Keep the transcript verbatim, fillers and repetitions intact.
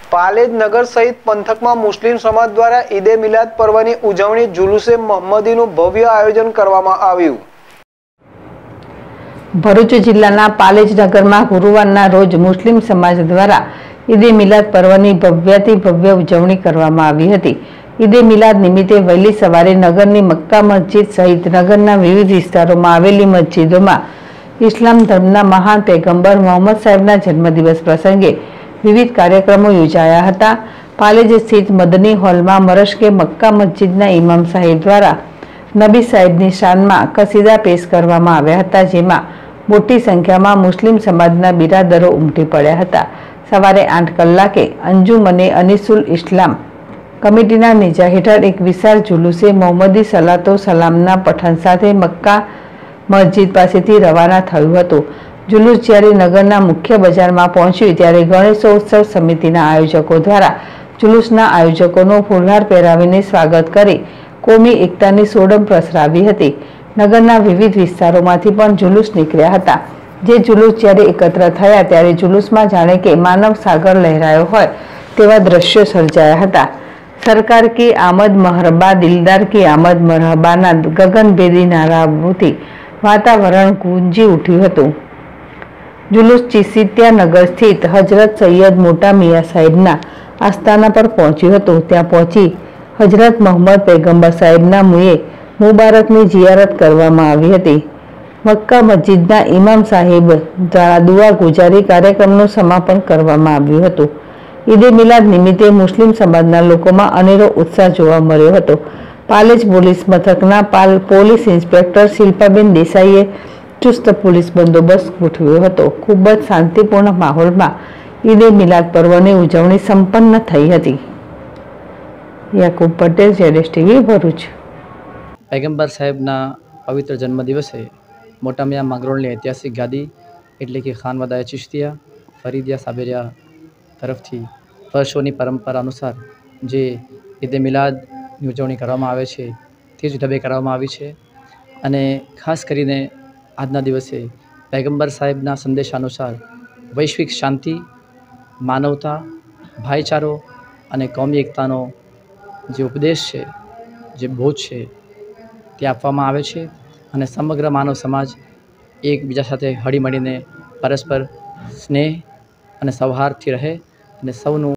पालेज नगर सहित पंथक में मुस्लिम समाज द्वारा ईदे मिलाद पर्वनी उजवणी जुलूसे मोहम्मदीनु भव्य आयोजन करवामां आव्युं। भरूच जिल्लाना पालेज नगर में गुरुवारना रोज मुस्लिम समाज द्वारा ईदे मिलाद पर्वनी भव्याति भव्य उजवणी करवामां आवी हती। ईदे मिलाद निमित्ते वहेली सवारे नगरनी मक्का मस्जिद सहित नगरना विविध विस्तारोमां आवेली मस्जिदोमां इस्लाम धर्मना महान पैगंबर मोहम्मद साहेबना जन्मदिवस प्रसंगे विविध कार्यक्रमों योजाया हता। पालेज स्थित मदनी हॉल में मरशके मक्का मस्जिदना इमाम साहेब द्वारा नबी साहेबनी शानमा कसीदा पेश करवामां आव्या हता, जेमां मोटी संख्या में मुस्लिम समाजना बिरादरो उमटी पड्या हता। सवारे आठ कलाके अंजुमने अनीसुल इस्लाम कमिटीना नेजा हेठळ एक विशाल जुलूसे मोहम्मदी सलातो सलामना पठन साथे मक्का मस्जिद पासेथी रवाना थयुं हतुं। जुलूस ज्यारे नगरना मुख्य बजार में पहोंच्युं त्यारे गणेशोत्सव समितिना आयोजकों द्वारा जुलूसना आयोजकों फूलहार पहेरावीने स्वागत करी कोमी एकतानी सोडम प्रसरावी हती। नगरना विविध विस्तारोमांथी पण जुलूस निकळ्या हता। जे जुलूस ज्यारे एकत्र थया त्यारे जुलूसमां जाणे के मानव सागर लहरायो होय तेवा दृश्यो सर्जाया हता। सरकार की आमद मरहबा, दिलदार की आमद मरहबाना गगनभेदी नाराओथी वातावरण गूंजी उठ्युं हतुं। जुलूस चिसित्या नगर स्थित हजरत सैयद मोटा मियाँ साहेबना आस्थाना पर पहोंच्युं हतुं। त्यां पहोंची हजरत मोहम्मद पैगंबर साहेबना मुए मुबारकनी जियारत करवामां आवी हती। मक्का मस्जिदना इमाम साहेब द्वारा दुआ गुजारी कार्यक्रमनुं समापन करवामां आव्युं हतुं। ईदे मिलाद निमित्ते मुस्लिम समाजना लोकोमां अनेरो उत्साह जोवा मळ्यो हतो। पालेज पोलीस मथकना पाल पोलीस इंस्पेक्टर शिल्पाबेन देसाईए चुस्त पुलिस बंदोबस्त गोठव्यो हतो। खूब ज शांतिपूर्ण माहोल में ईदे मिलाद पर्वनी उजवणी संपन्न थई हती। याकूब पटेल, जेडेश टीवी, भरूच। पैगंबर साहेबना पवित्र जन्मदिवसे मोटा मियाँ માંગરોળની ऐतिहासिक गादी एटले कि खान वदाय चिश्तिया फरीदिया साबेरिया तरफथी वर्षोनी परंपरा अनुसार जे ईदे मिलादनी उजवणी करवामां आवे छे ते ज ढबे करवामां आवी छे। अने खास करीने आजना दिवसे पैगंबर साहेबना संदेशानुसार वैश्विक शांति, मानवता, भाईचारो अने कौमी एकतानो जे उपदेश है, जे बोध है, ते आपवामां आवे छे अने समग्र मानव समाज एकबीजा साथे हळीमळीने परस्पर स्नेह अने सौहार्दथी रहे अने सौनुं